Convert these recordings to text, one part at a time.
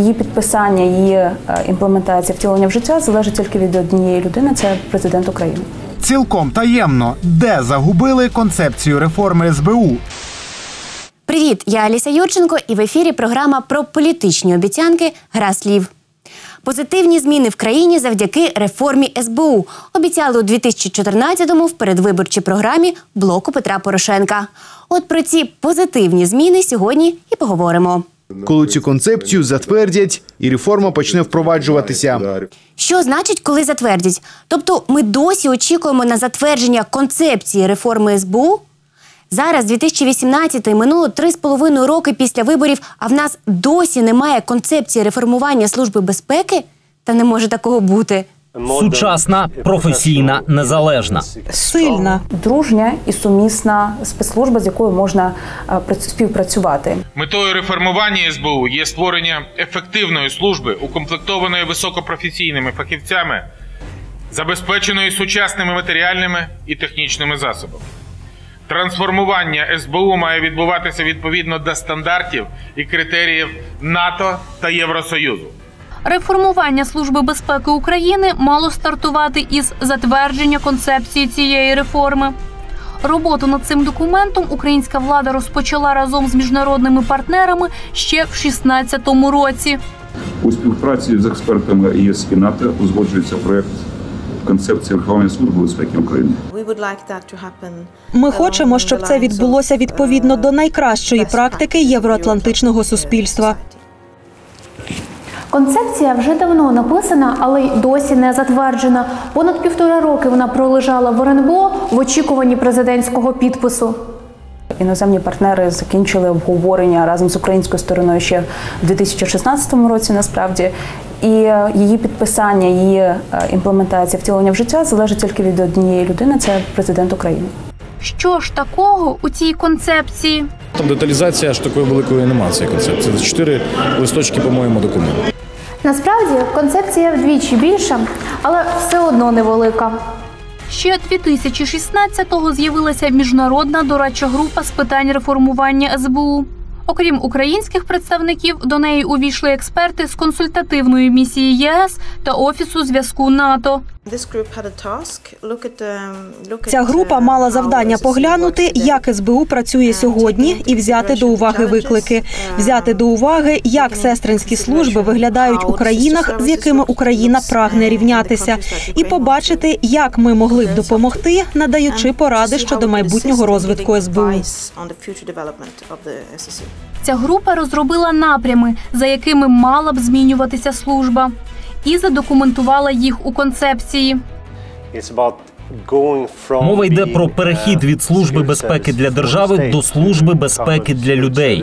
її підписання, її імплементація, втілення в життя залежить тільки від однієї людини – це президент України. Цілком таємно, де загубили концепцію реформи СБУ. Привіт, я Аліса Юрченко, і в ефірі програма про політичні обіцянки «Гра слів». Позитивні зміни в країні завдяки реформі СБУ обіцяли у 2014-му в передвиборчій програмі блоку Петра Порошенка. От про ці позитивні зміни сьогодні і поговоримо. Коли цю концепцію затвердять і реформа почне впроваджуватися. Що значить, коли затвердять? Тобто ми досі очікуємо на затвердження концепції реформи СБУ? Зараз 2018-й, минуло 3,5 роки після виборів, а в нас досі немає концепції реформування Служби безпеки? Та не може такого бути. Сучасна, професійна, незалежна. Сильна, дружня і сумісна спецслужба, з якою можна співпрацювати. Метою реформування СБУ є створення ефективної служби, укомплектованої високопрофесійними фахівцями, забезпеченої сучасними матеріальними і технічними засобами. Трансформування СБУ має відбуватися відповідно до стандартів і критеріїв НАТО та Євросоюзу. Реформування Служби безпеки України мало стартувати із затвердження концепції цієї реформи. Роботу над цим документом українська влада розпочала разом з міжнародними партнерами ще в 2016 році. У співпраці з експертами ЄС і НАТО узгоджується проєкт концепції реформування Служби безпеки України. Ми хочемо, щоб це відбулося відповідно до найкращої практики євроатлантичного суспільства. Концепція вже давно написана, але й досі не затверджена. Понад 1,5 роки вона пролежала в РНБО в очікуванні президентського підпису. Іноземні партнери закінчили обговорення разом з українською стороною ще в 2016 році, насправді. І її підписання, її імплементація, втілення в життя залежить тільки від однієї людини – це президент України. Що ж такого у цій концепції? Там деталізація аж такої великої немає цієї концепції. Це 4 листочки, по-моєму, документу. Насправді, концепція вдвічі більша, але все одно невелика. Ще 2016-го з'явилася міжнародна дорадча група з питань реформування СБУ. Окрім українських представників, до неї увійшли експерти з консультативної місії ЄС та Офісу зв'язку НАТО. Ця група мала завдання поглянути, як СБУ працює сьогодні, і взяти до уваги виклики. Взяти до уваги, як сестринські служби виглядають у країнах, з якими Україна прагне рівнятися. І побачити, як ми могли б допомогти, надаючи поради щодо майбутнього розвитку СБУ. Ця група розробила напрями, за якими мала б змінюватися служба. І задокументувала їх у концепції. Мова йде про перехід від Служби безпеки для держави до Служби безпеки для людей.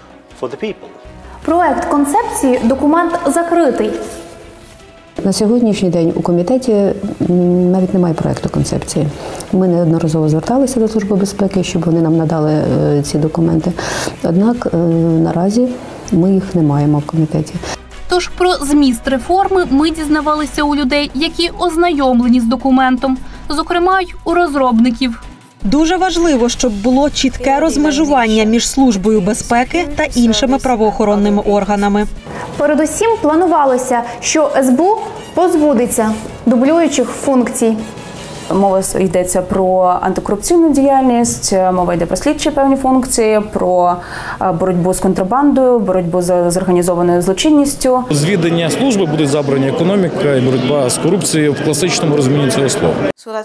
Проект концепції – документ закритий. На сьогоднішній день у комітеті навіть немає проекту концепції. Ми неодноразово зверталися до Служби безпеки, щоб вони нам надали ці документи. Однак наразі ми їх не маємо в комітеті. Тож про зміст реформи ми дізнавалися у людей, які ознайомлені з документом, зокрема й у розробників. Дуже важливо, щоб було чітке розмежування між Службою безпеки та іншими правоохоронними органами. Передусім планувалося, що СБУ позбудеться дублюючих функцій. Мова йдеться про антикорупційну діяльність, мова йде про слідчі певні функції, про боротьбу з контрабандою, боротьбу з організованою злочинністю. З віддання служби буде забрана економіка і боротьба з корупцією в класичному розумінні цього слова.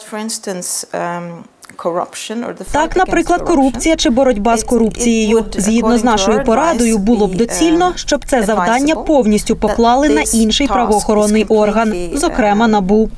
Так, наприклад, корупція чи боротьба з корупцією. Згідно з нашою порадою, було б доцільно, щоб це завдання повністю поклали на інший правоохоронний орган, зокрема НАБУ.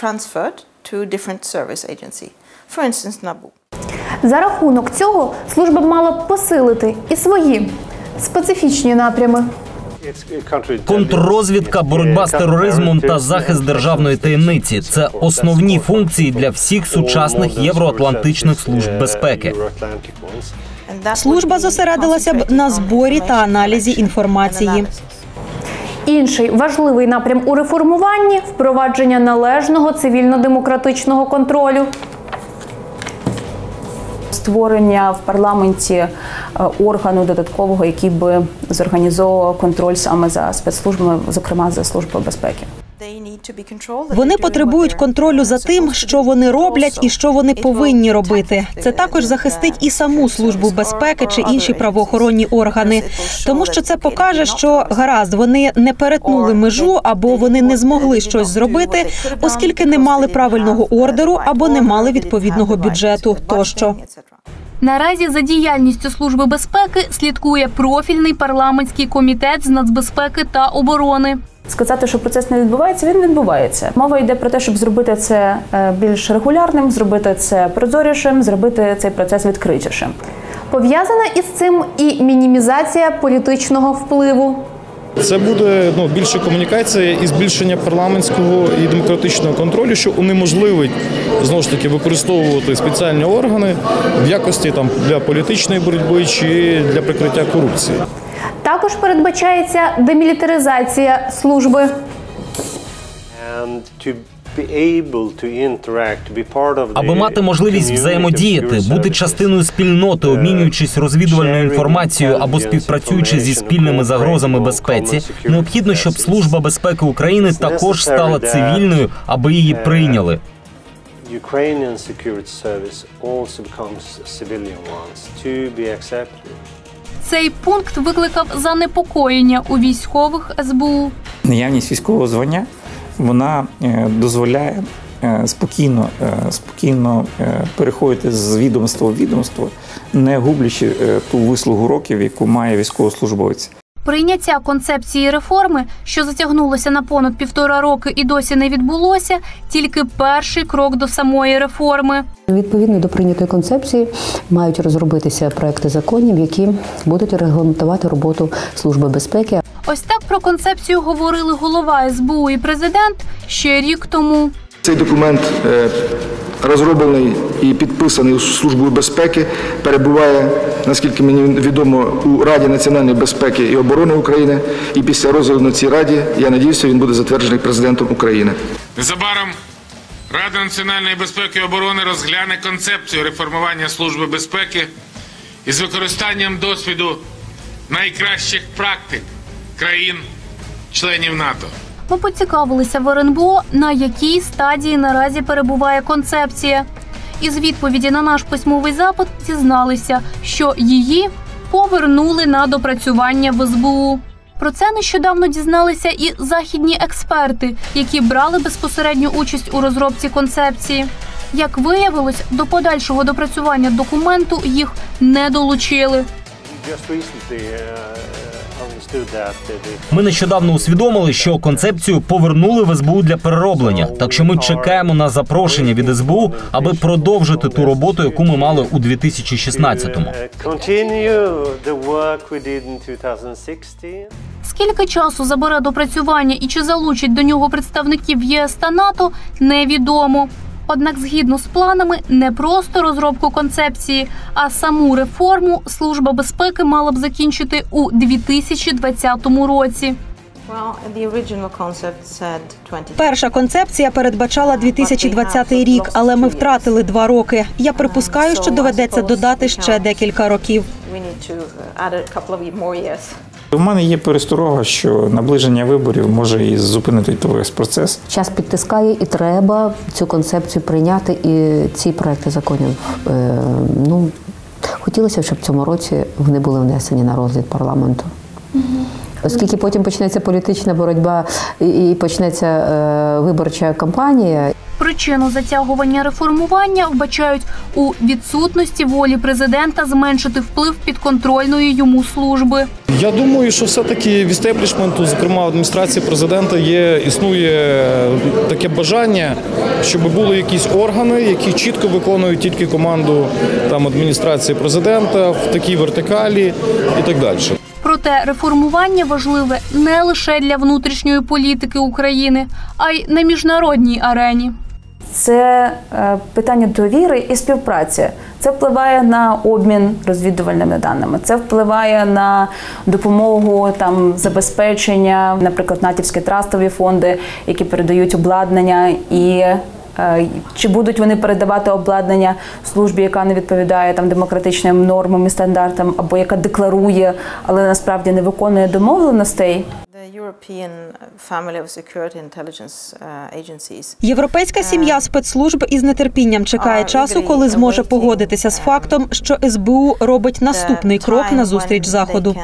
За рахунок цього служба мала б посилити і свої специфічні напрями. Контррозвідка, боротьба з тероризмом та захист державної таємниці – це основні функції для всіх сучасних євроатлантичних служб безпеки. Служба зосередилася б на зборі та аналізі інформації. Інший важливий напрям у реформуванні – впровадження належного цивільно-демократичного контролю. створення в парламенті органу додаткового, який би зорганізовував контроль саме за спецслужбами, зокрема за Службою безпеки. Вони потребують контролю за тим, що вони роблять і що вони повинні робити. Це також захистить і саму Службу безпеки чи інші правоохоронні органи. Тому що це покаже, що гаразд, вони не перетнули межу або вони не змогли щось зробити, оскільки не мали правильного ордеру або не мали відповідного бюджету тощо. Наразі за діяльністю Служби безпеки слідкує профільний парламентський комітет з нацбезпеки та оборони. Сказати, що процес не відбувається, він відбувається. Мова йде про те, щоб зробити це більш регулярним, зробити це прозорішим, зробити цей процес відкритішим. Пов'язана із цим і мінімізація політичного впливу. Це буде більше комунікація і збільшення парламентського і демократичного контролю, що унеможливить, знову ж таки, використовувати спеціальні органи в якості для політичної боротьби чи для прикриття корупції. Також передбачається демілітаризація служби. Аби мати можливість взаємодіяти, бути частиною спільноти, обмінюючись розвідувальною інформацією або співпрацюючи зі спільними загрозами безпеці, необхідно, щоб Служба безпеки України також стала цивільною, аби її прийняли. Цей пункт викликав занепокоєння у військових СБУ. Наявність військового звання, вона дозволяє спокійно переходити з відомства в відомство, не гублячи ту вислугу років, яку має військовослужбовець. Прийняття концепції реформи, що затягнулося на понад 1,5 роки і досі не відбулося, тільки перший крок до самої реформи. Відповідно до прийнятої концепції мають розробитися проекти законів, які будуть регламентувати роботу Служби безпеки. Ось так про концепцію говорили голова СБУ і президент ще рік тому. Цей документ розроблений і підписаний Службою безпеки, перебуває, наскільки мені відомо, у Раді національної безпеки і оборони України. І після розгляду на цій Раді, я сподіваюся, він буде затверджений президентом України. Незабаром Рада національної безпеки і оборони розгляне концепцію реформування Служби безпеки із використанням досвіду найкращих практик країн-членів НАТО. Ми поцікавилися в РНБО, на якій стадії наразі перебуває концепція. Із відповіді на наш письмовий запит дізналися, що її повернули на допрацювання в СБУ. Про це нещодавно дізналися і західні експерти, які брали безпосередню участь у розробці концепції. Як виявилось, до подальшого допрацювання документу їх не долучили. Ми нещодавно усвідомили, що концепцію повернули в СБУ для перероблення. Так що ми чекаємо на запрошення від СБУ, аби продовжити ту роботу, яку ми мали у 2016-му. Скільки часу забере допрацювання і чи залучать до нього представників ЄС та НАТО, невідомо. Однак, згідно з планами, не просто розробку концепції, а саму реформу Служба безпеки мала б закінчити у 2020 році. Перша концепція передбачала 2020 рік, але ми втратили 2 роки. Я припускаю, що доведеться додати ще декілька років. У мене є пересторога, що наближення виборів може і зупинити весь процес. Час підтискає і треба цю концепцію прийняти і ці проекти законів. Хотілося, щоб в цьому році вони були внесені на розгляд парламенту. Оскільки потім почнеться політична боротьба і почнеться виборча кампанія. Причину затягування реформування вбачають у відсутності волі президента зменшити вплив підконтрольної йому служби. Я думаю, що все-таки в істеблішменту, зокрема в адміністрації президента, існує таке бажання, щоб були якісь органи, які чітко виконують тільки команду адміністрації президента в такій вертикалі і так далі. Проте реформування важливе не лише для внутрішньої політики України, а й на міжнародній арені. Це питання довіри і співпраці. Це впливає на обмін розвідувальними даними, це впливає на допомогу, забезпечення, наприклад, натівські трастові фонди, які передають обладнання і Чи будуть вони передавати обладнання службі, яка не відповідає там демократичним нормам і стандартам, або яка декларує, але насправді не виконує домовленостей? Європейська сім'я спецслужб із нетерпінням чекає часу, коли зможе погодитися з фактом, що СБУ робить наступний крок назустріч Заходу.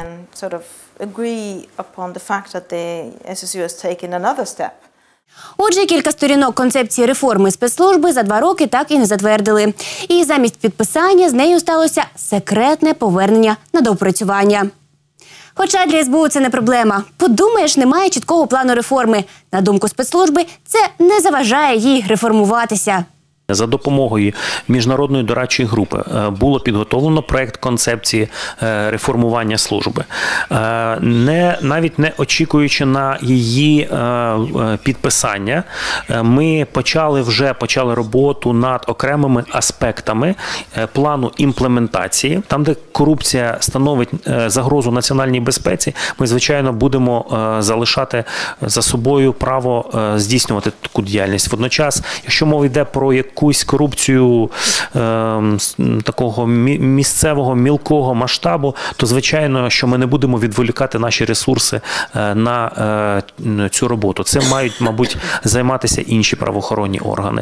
Отже, кілька сторінок концепції реформи спецслужби за 2 роки так і не затвердили. І замість підписання з нею сталося секретне повернення на доопрацювання. Хоча для СБУ це не проблема. Подумаєш, немає чіткого плану реформи. На думку спецслужби, це не заважає їй реформуватися. За допомогою міжнародної дорадчої групи було підготовлено проект концепції реформування служби. Навіть не очікуючи на її підписання, ми почали роботу над окремими аспектами плану імплементації. Там, де корупція становить загрозу національній безпеці, ми, звичайно, будемо залишати за собою право здійснювати таку діяльність. Водночас, якщо мова йде про якусь корупцію такого місцевого, мілкого масштабу, то, звичайно, що ми не будемо відволікати наші ресурси на цю роботу. Цим мають, мабуть, займатися інші правоохоронні органи.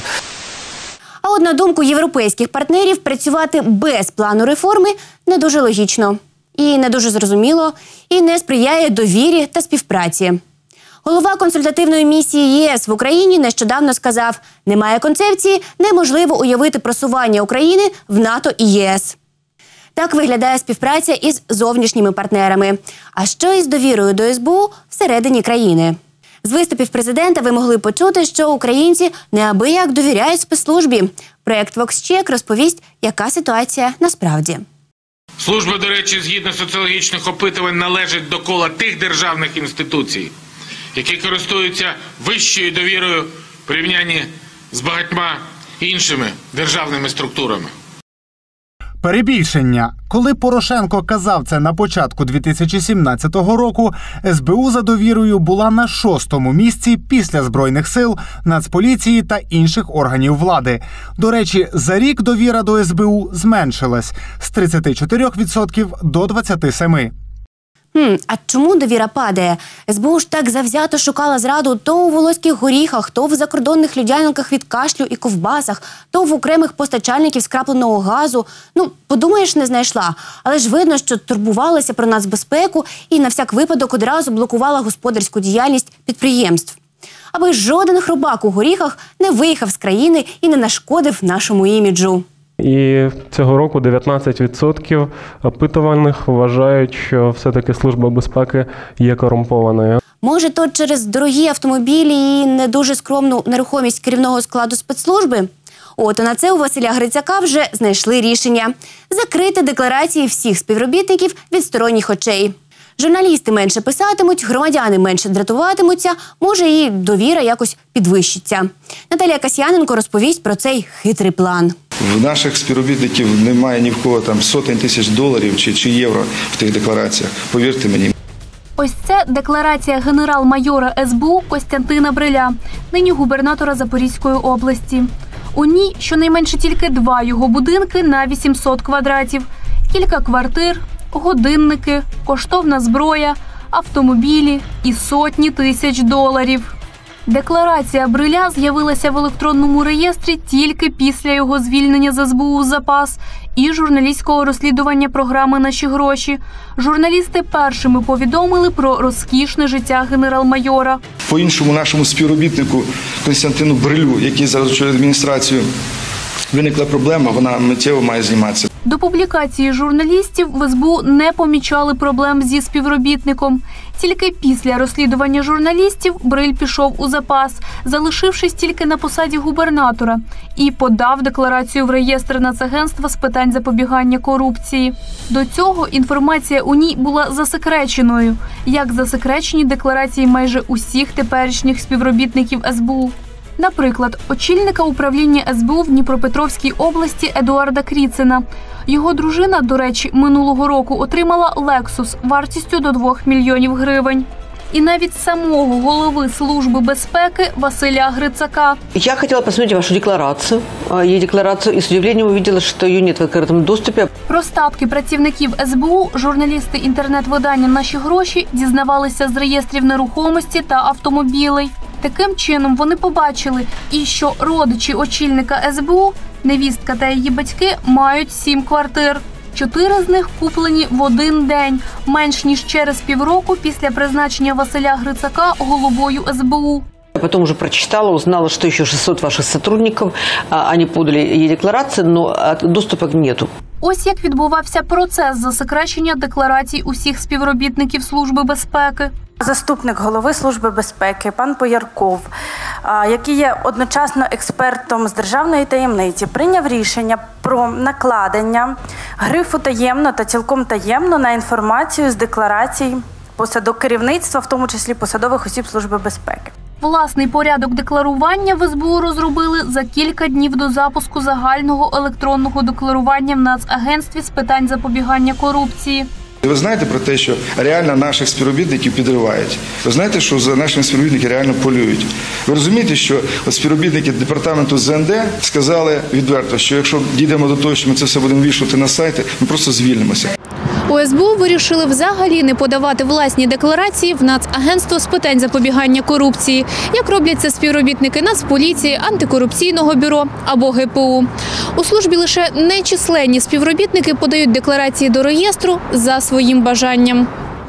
А от на думку європейських партнерів, працювати без плану реформи не дуже логічно. І не дуже зрозуміло, і не сприяє довірі та співпраці. Голова консультативної місії ЄС в Україні нещодавно сказав, немає концепції, неможливо уявити просування України в НАТО і ЄС. Так виглядає співпраця із зовнішніми партнерами. А що із довірою до СБУ всередині країни? З виступів президента ви могли почути, що українці неабияк довіряють спецслужбі. Проєкт VoxCheck розповість, яка ситуація насправді. Служба, до речі, згідно соціологічних опитувань, належить до кола тих державних інституцій, які користуються вищою довірою в порівнянні з багатьма іншими державними структурами. Перебільшення. Коли Порошенко казав це на початку 2017 року, СБУ за довірою була на 6-му місці після Збройних сил, Нацполіції та інших органів влади. До речі, за рік довіра до СБУ зменшилась з 34% до 27%. А чому довіра падає? СБУ ж так завзято шукала зраду то у Волоських горіхах, то в закордонних людянках від кашлю і ковбасах, то в окремих постачальників скрапленого газу. Подумаєш, не знайшла. Але ж видно, що турбувалася про нацбезпеку і на всяк випадок одразу блокувала господарську діяльність підприємств. Аби жоден хробак у горіхах не виїхав з країни і не нашкодив нашому іміджу. І цього року 19% опитувальних вважають, що все-таки Служба безпеки є корумпованою. Може, то через дорогі автомобілі і не дуже скромну нерухомість керівного складу спецслужби? От, а на це у Василя Грицака вже знайшли рішення – закрити декларації всіх співробітників від сторонніх очей. Журналісти менше писатимуть, громадяни менше дратуватимуться, може і довіра якось підвищиться. Наталія Касьяненко розповість про цей хитрий план. В наших співробітників немає ні в кого там сотень тисяч доларів чи євро в тих деклараціях, повірте мені. Ось це декларація генерал-майора СБУ Костянтина Бриля, нині губернатора Запорізької області. У ній щонайменше тільки 2 його будинки на 800 квадратів, кілька квартир, годинники, коштовна зброя, автомобілі і сотні тисяч доларів. Декларація Бриля з'явилася в електронному реєстрі тільки після його звільнення з СБУ «Запас» і журналістського розслідування програми «Наші гроші». Журналісти першими повідомили про розкішне життя генерал-майора. По іншому нашому співробітнику Костянтину Брилю, який зараз очолює адміністрацію, виникла проблема, вона миттєво має зніматися. До публікації журналістів в СБУ не помічали проблем зі співробітником. Тільки після розслідування журналістів Бриль пішов у запас, залишившись тільки на посаді губернатора, і подав декларацію в реєстр Нацагентства з питань запобігання корупції. До цього інформація у ній була засекреченою, як засекречені декларації майже усіх теперішніх співробітників СБУ. Наприклад, очільника управління СБУ в Дніпропетровській області Едуарда Кріцина. Його дружина, до речі, минулого року отримала «Лексус» вартістю до 2 мільйонів гривень. і навіть самого голови Служби безпеки Василя Грицака. Я хотела посмотреть вашу декларацию. И с удивлением увидела, что ее нет в открытом доступе. Про статки працівників СБУ журналісти інтернет-видання «Наші гроші» дізнавалися з реєстрів нерухомості та автомобілей. Таким чином вони побачили, і що родичі очільника СБУ, невістка та її батьки, мають 7 квартир. 4 з них куплені в один день, менш ніж через півроку після призначення Василя Грицака головою СБУ. Я потом уже прочитала, узнала, что еще 600 ваших сотрудников, они подали ей декларации, но доступа нету. Ось як відбувався процес засекречення декларацій усіх співробітників Служби безпеки. Заступник голови Служби безпеки пан Поярков, який є одночасно експертом з державної таємниці, прийняв рішення про накладення грифу «таємно» та «цілком таємно» на інформацію з декларацій керівництва, в тому числі посадових осіб Служби безпеки. Власний порядок декларування в СБУ розробили за кілька днів до запуску загального електронного декларування в Нацагентстві з питань запобігання корупції. Ви знаєте про те, що реально наших співробітників підривають? Ви знаєте, що за нашими співробітниками реально полюють? Ви розумієте, що співробітники департаменту ЗНД сказали відверто, що якщо дійдемо до того, що ми це все будемо вішувати на сайти, ми просто звільнимося. У СБУ вирішили взагалі не подавати власні декларації в Нацагентство з питань запобігання корупції, як роблять це співробітники Нацполіції, антикорупційного бюро або ГПУ. У службі лише нечисленні співробітники подають декларації до реєстру за своїм бажанням.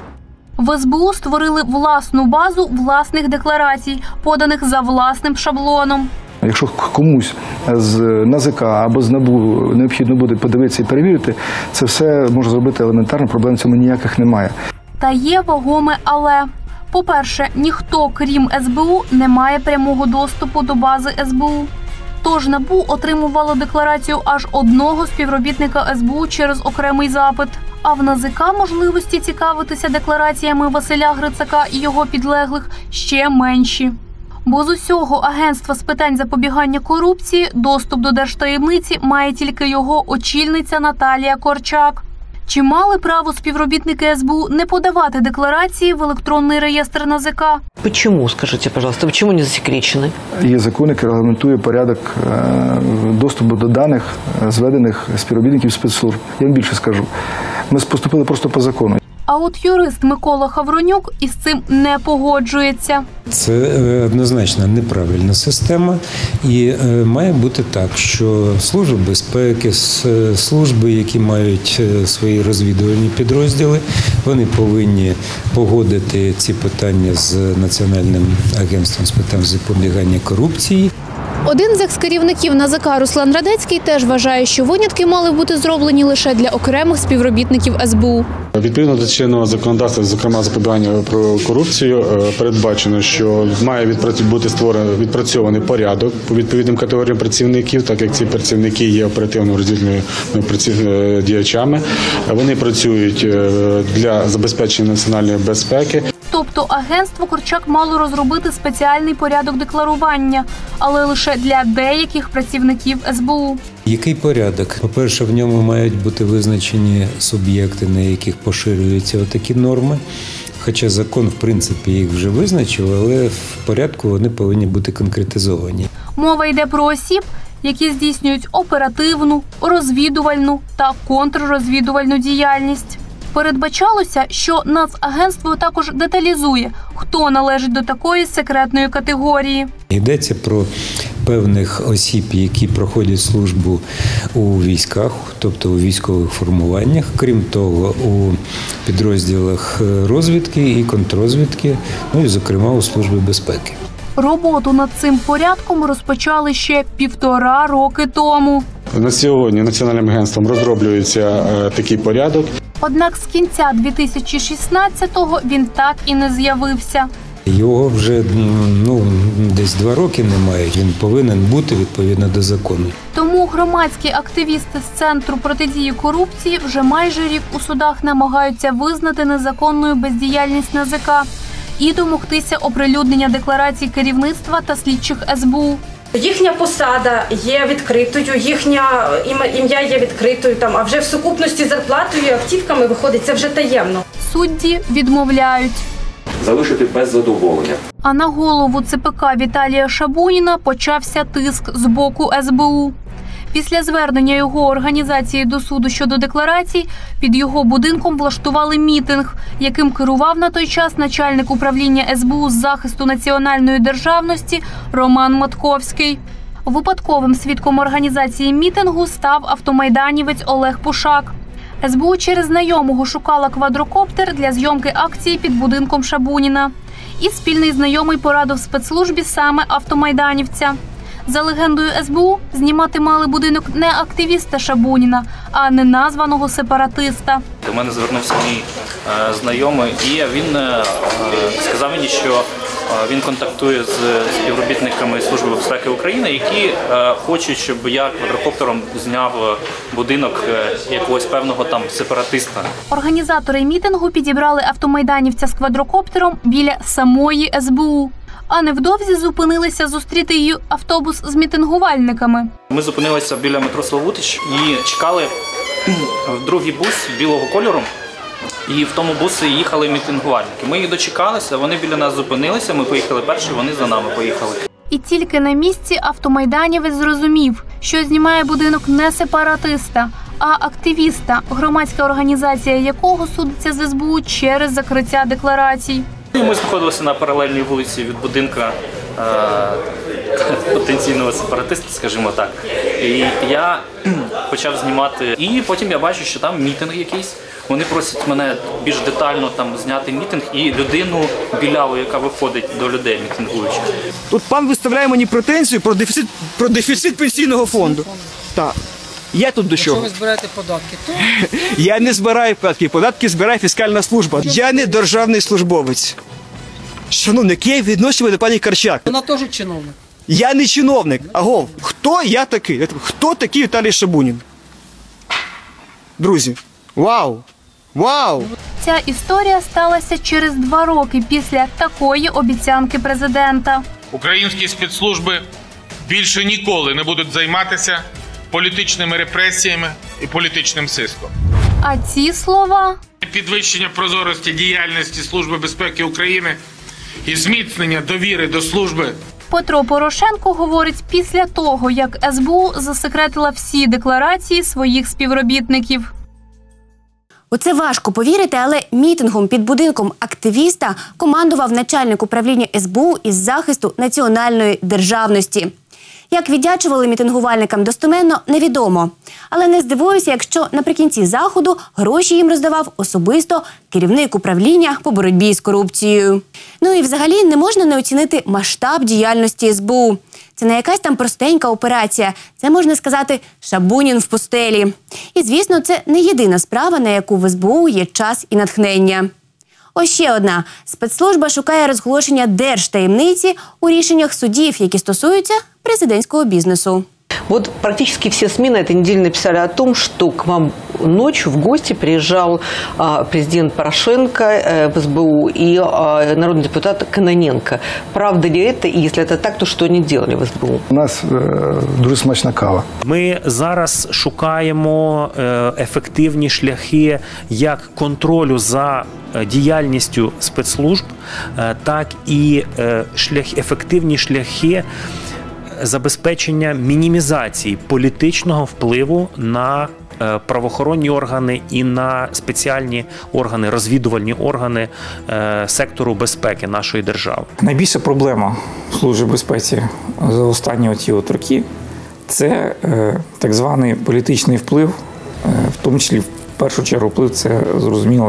В СБУ створили власну базу власних декларацій, поданих за власним шаблоном. Якщо комусь з НАЗК або з НАБУ необхідно буде подивитися і перевірити, це все може зробити елементарно, проблем в цьому ніяких немає. Та є вагоме «але». По-перше, ніхто, крім СБУ, не має прямого доступу до бази СБУ. Тож НАБУ отримувало декларацію аж одного співробітника СБУ через окремий запит. А в НАЗК можливості цікавитися деклараціями Василя Грицака і його підлеглих ще менші. Бо з усього агентства з питань запобігання корупції доступ до держтаємниці має тільки його очільниця Наталія Корчак. Чи мали право співробітники СБУ не подавати декларації в електронний реєстр НАЗК? Почему, скажите, пожалуйста, почему не засекречены? Є закон, який регламентує порядок доступу до даних зведених співробітників спецслужб. Я вам більше скажу. Ми поступили просто по закону. А от юрист Микола Хавронюк із цим не погоджується. Це однозначно неправильна система і має бути так, що Служба безпеки, служби, які мають свої розвідувальні підрозділи, вони повинні погодити ці питання з Національним агентством з питань запобігання корупції. Один з екс-керівників НАЗК Руслан Радецький теж вважає, що винятки мали бути зроблені лише для окремих співробітників СБУ. Відповідно до чинного законодавства, зокрема запобігання про корупцію, передбачено, що має бути створений відпрацьований порядок по відповідним категоріям працівників, так як ці працівники є оперативно-розвідувальними діячами. Вони працюють для забезпечення національної безпеки. Тобто агентство Корчак мало розробити спеціальний порядок декларування, але лише для деяких працівників СБУ. Який порядок? По-перше, в ньому мають бути визначені суб'єкти, на яких поширюються отакі норми. Хоча закон, в принципі, їх вже визначив, але в порядку вони повинні бути конкретизовані. Мова йде про осіб, які здійснюють оперативну, розвідувальну та контррозвідувальну діяльність. Передбачалося, що Нацагентство також деталізує, хто належить до такої секретної категорії. Йдеться про певних осіб, які проходять службу у військах, тобто у військових формуваннях, крім того, у підрозділах розвідки і контррозвідки, ну і, зокрема, у Службі безпеки. Роботу над цим порядком розпочали ще 1,5 роки тому. На сьогодні Національним агентством розроблюється такий порядок. Однак з кінця 2016-го він так і не з'явився. Його вже десь 2 роки немає, він повинен бути відповідно до закону. Тому громадські активісти з Центру протидії корупції вже майже рік у судах намагаються визнати незаконною бездіяльність НАЗК і домогтися оприлюднення декларацій керівництва та слідчих СБУ. Їхня посада є відкритою, їхнє ім'я є відкритою, а вже в сукупності з зарплатою і автівками виходить, це вже таємно. Судді відмовляють. залишити без задоволення. А на голову ЦПК Віталія Шабуніна почався тиск з боку СБУ. Після звернення його організації до суду щодо декларацій під його будинком влаштували мітинг, яким керував на той час начальник управління СБУ з захисту національної державності Роман Матковський. Випадковим свідком організації мітингу став автомайданівець Олег Пушак. СБУ через знайомого шукала квадрокоптер для зйомки акції під будинком Шабуніна. І спільний знайомий порадив спецслужбі саме автомайданівця. За легендою СБУ, знімати мали будинок не активіста Шабуніна, а неназваного сепаратиста. До мене звернувся мій знайомий, і він сказав мені, що він контактує з співробітниками Служби безпеки України, які хочуть, щоб я квадрокоптером зняв будинок якогось певного там сепаратиста. Організатори мітингу підібрали автомайданівця з квадрокоптером біля самої СБУ. А невдовзі зупинилися зустріти її автобус з мітингувальниками. Ми зупинилися біля метро Славутич і чекали в другий бус білого кольору. І в тому бусі їхали мітингувальники. Ми їх дочекалися, вони біля нас зупинилися, ми поїхали перші, вони за нами поїхали. І тільки на місці автомайданівець зрозумів, що знімає будинок не сепаратиста, а активіста, громадська організація якого судиться з СБУ через закриття декларацій. Ми знаходилися на паралельній вулиці від будинка потенційного сепаратиста, скажімо так. І я почав знімати. І потім я бачу, що там мітинг якийсь. Вони просять мене більш детально там зняти мітинг і людину біляву, яка виходить до людей мітингуючих. Тут пан виставляє мені претензію про дефіцит пенсійного фонду. Так. Я тут до чого? Якщо ви збираєте податки, то... Я не збираю податки. Податки збирає фіскальна служба. Я не державний службовець. Шановник, я відношую до пані Карчак. Вона теж чиновник. Я не чиновник. Агов, хто я такий? Хто такий Віталій Шабунін? Друзі, вау! Вау! Ця історія сталася через 2 роки після такої обіцянки президента. Українські спецслужби більше ніколи не будуть займатися політичними репресіями і політичним сиском. А ці слова? Підвищення прозорості діяльності Служби безпеки України і зміцнення довіри до служби. Петро Порошенко говорить після того, як СБУ засекретила всі декларації своїх співробітників. У це важко повірити, але мітингом під будинком активіста командував начальник управління СБУ із захисту національної державності. Як віддячували мітингувальникам достеменно, невідомо. Але не здивуюся, якщо наприкінці заходу гроші їм роздавав особисто керівник управління по боротьбі з корупцією. Ну і взагалі не можна не оцінити масштаб діяльності СБУ. Це не якась там простенька операція. Це, можна сказати, Шабунін в пустелі. І, звісно, це не єдина справа, на яку в СБУ є час і натхнення. Ось ще одна. Спецслужба шукає розголошення держтаємниці у рішеннях судів, які стосуються президентського бізнесу. Вот практически все СМИ на этой неделе написали о том, что к вам ночью в гости приезжал президент Порошенко в СБУ и народный депутат Кононенко. Правда ли это? И если это так, то что они делали в СБУ? У нас дуже смачна кава. Ми зараз шукаємо ефективні шляхи як контролю за діяльністю спецслужб, так і ефективні шляхи забезпечення мінімізації політичного впливу на правоохоронні органи і на спеціальні органи, розвідувальні органи сектору безпеки нашої держави. Найбільша проблема Служби безпеці за останні роки – це так званий політичний вплив, в тому числі в першу чергу вплив це зрозуміло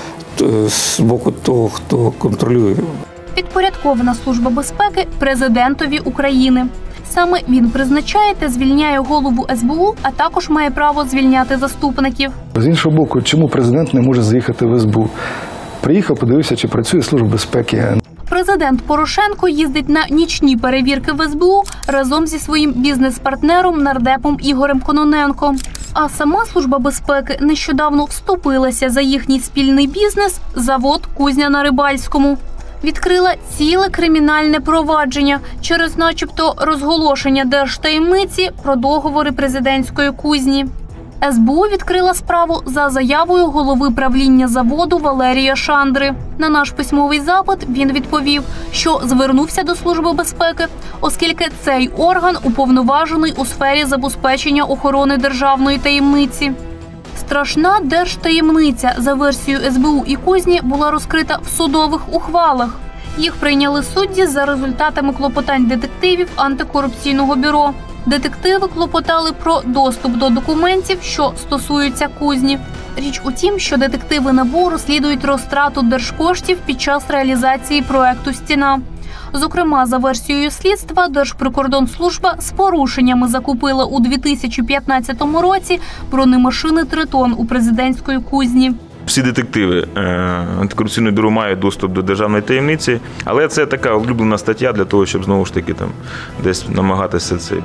з боку того, хто контролює. Підпорядкована Служба безпеки президентові України. Саме він призначає та звільняє голову СБУ, а також має право звільняти заступників. З іншого боку, чому президент не може заїхати в СБУ? Приїхав, подивився, чи працює Служба безпеки. Президент Порошенко їздить на нічні перевірки в СБУ разом зі своїм бізнес-партнером нардепом Ігорем Кононенком. А сама Служба безпеки нещодавно вступилася за їхній спільний бізнес – завод «Кузня на Рибальському». Відкрила ціле кримінальне провадження через начебто розголошення держтаємниці про договори президентської кузні. СБУ відкрила справу за заявою голови правління заводу Валерія Шандри. На наш письмовий запит він відповів, що звернувся до Служби безпеки, оскільки цей орган уповноважений у сфері забезпечення охорони державної таємниці. Страшна держтаємниця, за версією СБУ і Кузні, була розкрита в судових ухвалах. Їх прийняли судді за результатами клопотань детективів антикорупційного бюро. Детективи клопотали про доступ до документів, що стосуються Кузні. Річ у тім, що детективи НАБУ розслідують розтрату держкоштів під час реалізації проекту «Стіна». Зокрема, за версією слідства, Держприкордонслужба з порушеннями закупила у 2015 році бронемашини «Тритон» у президентської Кузні. Всі детективи антикорупційного бюро мають доступ до державної таємниці, але це така улюблена стаття для того, щоб знову ж таки там десь намагатися це.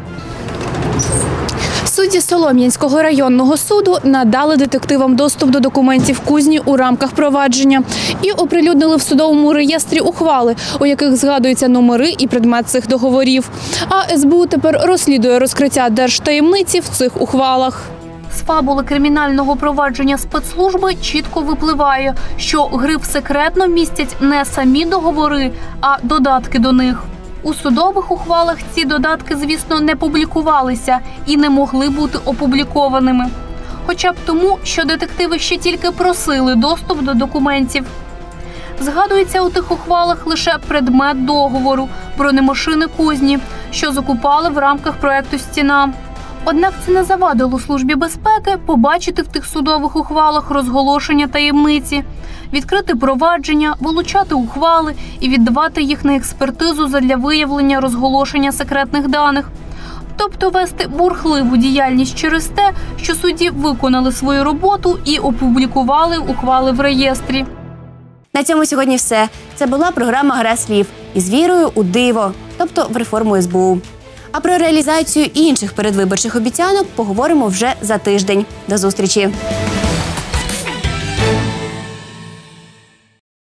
Судді Солом'янського районного суду надали детективам доступ до документів Кузні у рамках провадження і оприлюднили в судовому реєстрі ухвали, у яких згадуються номери і предмет цих договорів. А СБУ тепер розслідує розкриття держтаємниці в цих ухвалах. З фабули кримінального провадження спецслужби чітко випливає, що гриф «секретно» містять не самі договори, а додатки до них. У судових ухвалах ці додатки, звісно, не публікувалися і не могли бути опублікованими. Хоча б тому, що детективи ще тільки просили доступ до документів. Згадується у тих ухвалах лише предмет договору – бронемашини Кузні, що закупали в рамках проекту «Стіна». Однак це не завадило Службі безпеки побачити в тих судових ухвалах розголошення таємниці, відкрити провадження, вилучати ухвали і віддавати їх на експертизу задля виявлення розголошення секретних даних. Тобто вести бурхливу діяльність через те, що судді виконали свою роботу і опублікували ухвали в реєстрі. На цьому сьогодні все. Це була програма «Гра слів» із вірою у диво, тобто в реформу СБУ. А про реалізацію інших передвиборчих обіцянок поговоримо вже за тиждень. До зустрічі!